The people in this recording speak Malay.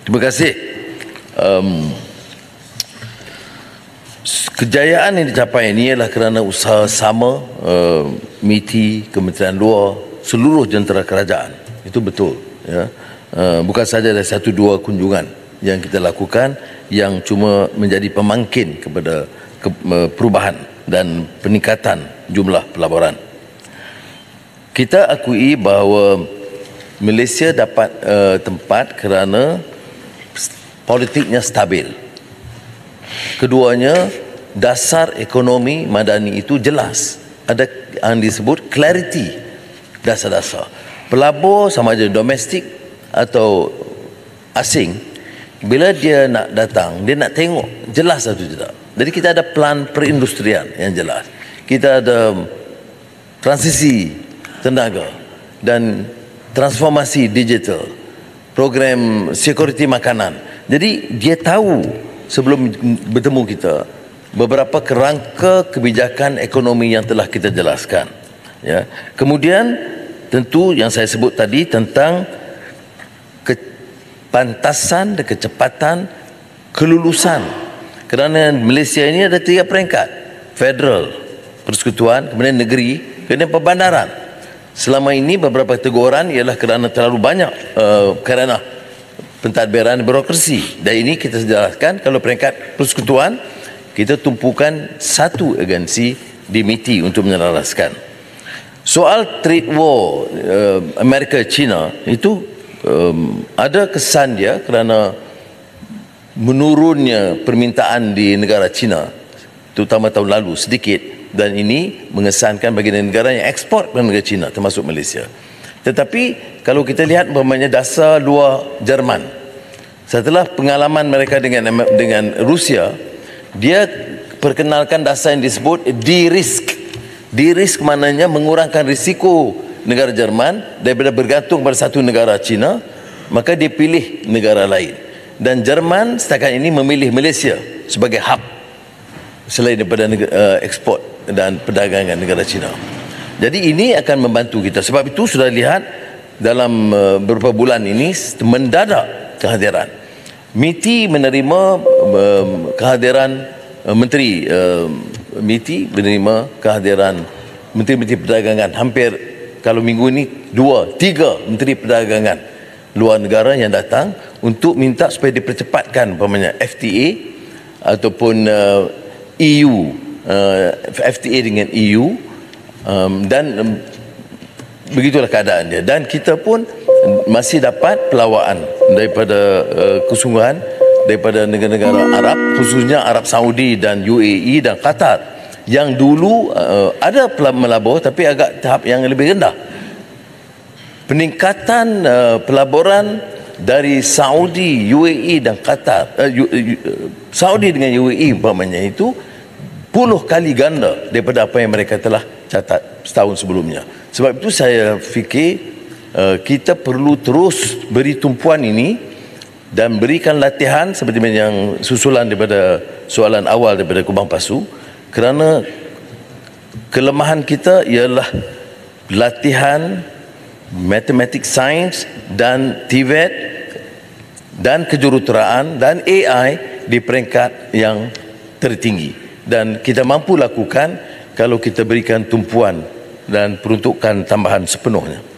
Terima kasih. Kejayaan yang dicapai ini ialah kerana usaha sama MITI, Kementerian Luar, seluruh jentera kerajaan. Itu betul. Ya. Bukan saja ada satu dua kunjungan yang kita lakukan yang cuma menjadi pemangkin kepada perubahan dan peningkatan jumlah pelaburan. Kita akui bahawa Malaysia dapat tempat kerana politiknya stabil. Keduanya, dasar ekonomi madani itu jelas. Ada yang disebut clarity dasar-dasar. Pelabur sama ada domestik atau asing, bila dia nak datang, dia nak tengok jelas atau tidak. Jadi kita ada plan perindustrian yang jelas. Kita ada transisi tenaga dan transformasi digital, program security makanan. Jadi dia tahu sebelum bertemu kita beberapa kerangka kebijakan ekonomi yang telah kita jelaskan. Ya. Kemudian tentu yang saya sebut tadi tentang kepantasan dan kecepatan kelulusan. Kerana Malaysia ini ada 3 peringkat: federal, persekutuan, kemudian negeri, kemudian perbandaran. Selama ini beberapa teguran ialah kerana terlalu banyak kerana pentadbiran birokrasi. Dan ini kita jelaskan, kalau peringkat persekutuan, kita tumpukan satu agensi di MITI untuk menyelaraskan. Soal trade war Amerika-China itu ada kesan dia kerana menurunnya permintaan di negara China, terutama tahun lalu sedikit, dan ini mengesankan bagi negara yang ekspor ke negara China termasuk Malaysia. Tetapi kalau kita lihat umpamanya dasar luar Jerman, setelah pengalaman mereka dengan Rusia, dia perkenalkan dasar yang disebut de-risk. De-risk maknanya mengurangkan risiko negara Jerman daripada bergantung pada satu negara China, maka dia pilih negara lain. Dan Jerman setakat ini memilih Malaysia sebagai hub selain daripada ekspor dan perdagangan negara China. Jadi ini akan membantu kita. Sebab itu sudah lihat dalam beberapa bulan ini mendadak kehadiran. MITI menerima kehadiran Menteri MITI menerima kehadiran Menteri-Menteri Perdagangan. Hampir kalau minggu ini 2, 3 Menteri Perdagangan luar negara yang datang untuk minta supaya dipercepatkan umpamanya FTA ataupun EU, FTA dengan EU, dan begitulah keadaan dia. Dan kita pun masih dapat pelawaan daripada kesungguhan daripada negara-negara Arab, khususnya Arab Saudi dan UAE dan Qatar, yang dulu ada melabur tapi agak tahap yang lebih rendah. Peningkatan pelaburan dari Saudi, UAE dan Qatar, Saudi dengan UAE umpamanya itu 10 kali ganda daripada apa yang mereka telah catat setahun sebelumnya. Sebab itu saya fikir kita perlu terus beri tumpuan ini dan berikan latihan seperti yang susulan daripada soalan awal daripada Kubang Pasu, kerana kelemahan kita ialah latihan matematik sains dan TVET dan kejuruteraan dan AI di peringkat yang tertinggi, dan kita mampu lakukan kalau kita berikan tumpuan dan peruntukan tambahan sepenuhnya.